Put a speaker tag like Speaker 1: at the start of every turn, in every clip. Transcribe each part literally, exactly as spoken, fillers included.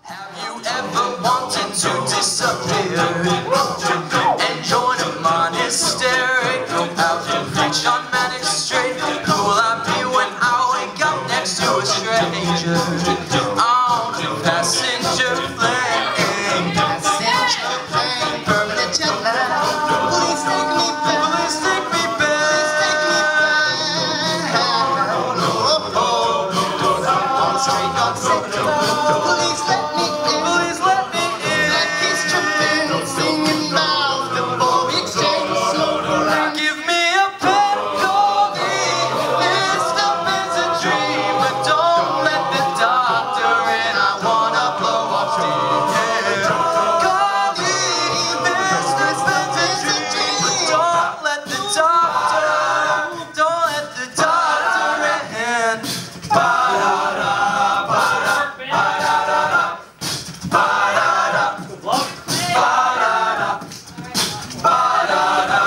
Speaker 1: Have you ever wanted to disappear and join a monastery? Go out and preach on manic straight. Who will I be when I wake up next to a stranger on a passenger plane? Passenger plane, permanent jet lag. Please take me back. Please take me back. Please take me back. Oh, oh, oh. On straight, on straight. Please let me in. Please let me in. Like he's tripping, singing loud before we exchange slow. Give me a pen, call me. This stuff is a dream, but don't let the doctor in. I wanna blow off steam. Call me. This stuff is a dream, but don't let the doctor, don't let the doctor in. Ba-da-da, ba-da, ba-da-da-da. Ba-da-da, ba-da-da, ba-da-da,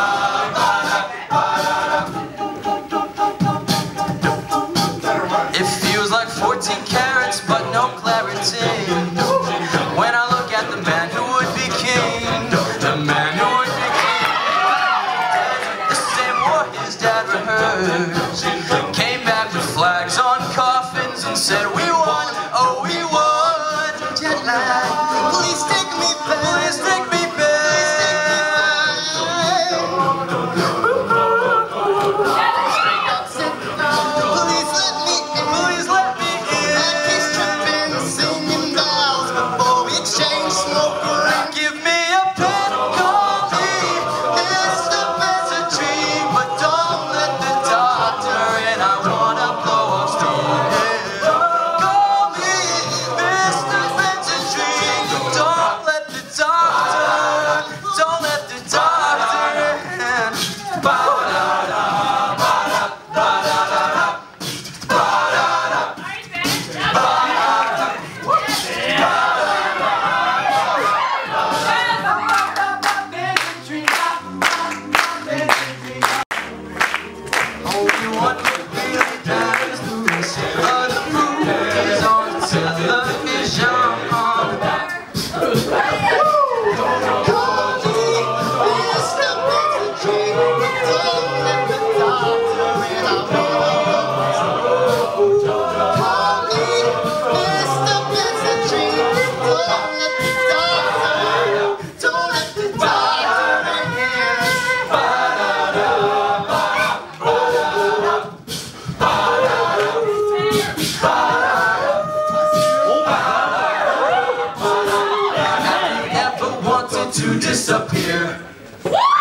Speaker 1: ba-da-da. It feels like fourteen carats, but no clarity. When I look at the man who would be king, the man who would be king, the same war his dad rehearsed, came back with flags on coffins and said, we won, oh we won. Jet lag, please take me back. Please take me back. Please take me back. Please let me in. Please let me in. Like he's tripping, singing bells before we exchange smoke. Give me a pen, call me. This stuff is a dream, but don't let the doctor in. I wanna blow off steam. Call me. This stuff is a dream, but don't let the doctor, don't let the doctor in. Ba-da-da, ba-da, ba-da-da-da. Ba-da-da, ba-da-da, only one who really dies the shape of the moon is on television. Call me, this stuff is a dream, but don't let the doctor in. I wanna call me, this stuff is a dream, but don't let the doctor, don't let the doctor in. Ba-da-da, ba-da, ba-da-da, ba-da-da, ba-da-da. Have you ever wanted to disappear?